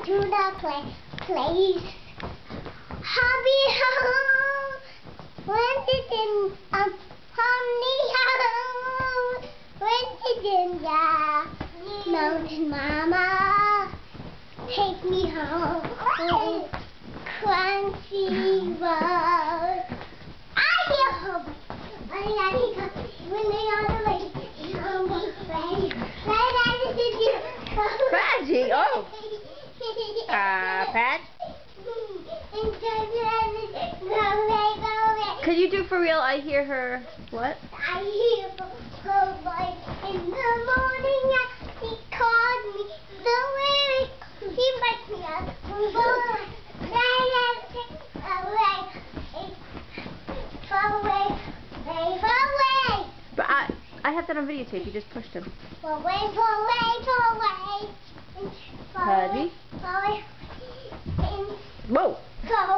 to the place. Hobby home, rendition of Homey home, rendition the mountain mama, take me home, crunchy road. I hear home, when they are the way, Padge, oh. Padge? Could you do for real? I hear her. What? I hear her voice in the morning. She called me the way she wakes me up. Away. But I have that on videotape. You just pushed him. Away. Padge? Whoa.